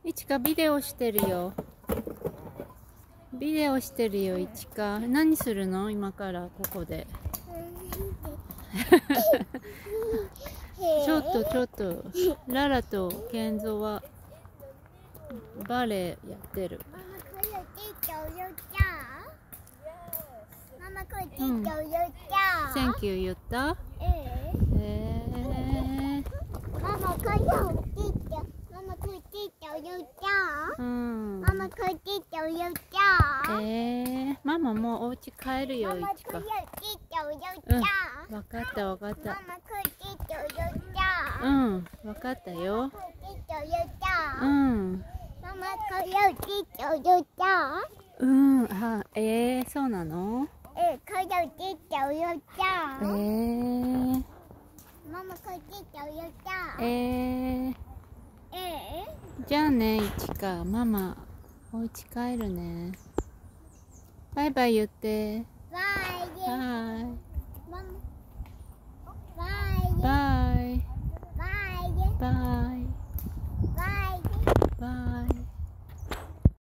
いちかビデオしてるよ。ビデオしてるよ、いちか。何するの今からここで。ちょっと、ララとケンゾはバレエやってる。センキュー言った？ママもうお家帰るよ、いちか。うん、わかったわかった。うん、わかったよ。うん。うん、そうなの？じゃあね、いちか、ママ、お家帰るね。バイバイ言って。